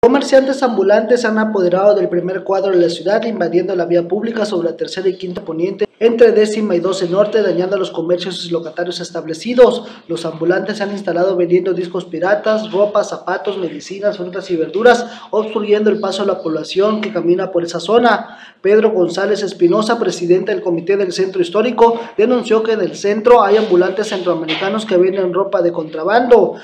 Comerciantes ambulantes se han apoderado del primer cuadro de la ciudad, invadiendo la vía pública sobre la tercera y quinta poniente entre 10ª y 12 norte, dañando a los comercios y locatarios establecidos. Los ambulantes se han instalado vendiendo discos piratas, ropa, zapatos, medicinas, frutas y verduras, obstruyendo el paso a la población que camina por esa zona. Pedro González Espinosa, presidente del comité del centro histórico, denunció que en el centro hay ambulantes centroamericanos que venden ropa de contrabando.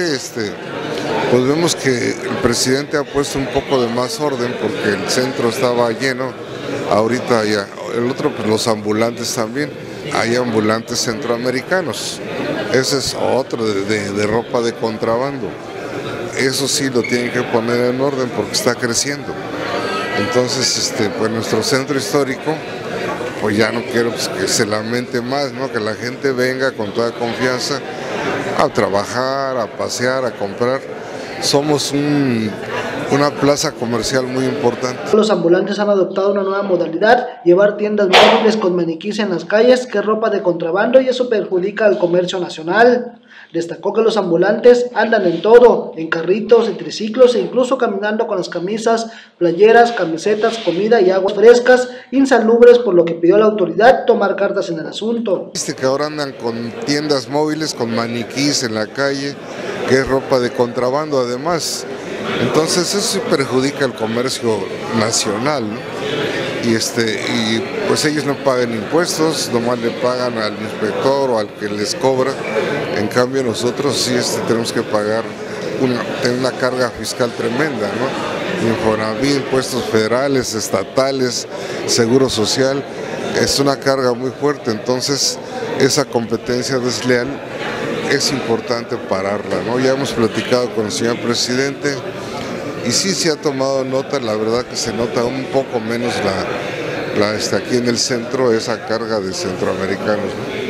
Pues vemos que el presidente ha puesto un poco de más orden porque el centro estaba lleno, ahorita ya, el otro pues los ambulantes también, hay ambulantes centroamericanos, ese es otro de ropa de contrabando, eso sí lo tienen que poner en orden porque está creciendo. Entonces pues nuestro centro histórico, pues ya no quiero pues, que se lamente más, ¿no? Que la gente venga con toda confianza a trabajar, a pasear, a comprar. Somos una plaza comercial muy importante. Los ambulantes han adoptado una nueva modalidad, llevar tiendas móviles con maniquís en las calles, que es ropa de contrabando, y eso perjudica al comercio nacional. Destacó que los ambulantes andan en todo, en carritos, en triciclos e incluso caminando con las camisas, playeras, camisetas, comida y aguas frescas, insalubres, por lo que pidió a la autoridad tomar cartas en el asunto. Que ahora andan con tiendas móviles, con maniquís en la calle, que es ropa de contrabando además. Entonces eso perjudica el comercio nacional, ¿no? Y pues ellos no pagan impuestos, nomás le pagan al inspector o al que les cobra. En cambio nosotros sí tenemos que pagar, tener una carga fiscal tremenda, ¿no? Infonavit, impuestos federales, estatales, seguro social, es una carga muy fuerte. Entonces esa competencia desleal es importante pararla, ¿no? Ya hemos platicado con el señor presidente y sí se ha tomado nota, la verdad que se nota un poco menos aquí en el centro esa carga de centroamericanos, ¿no?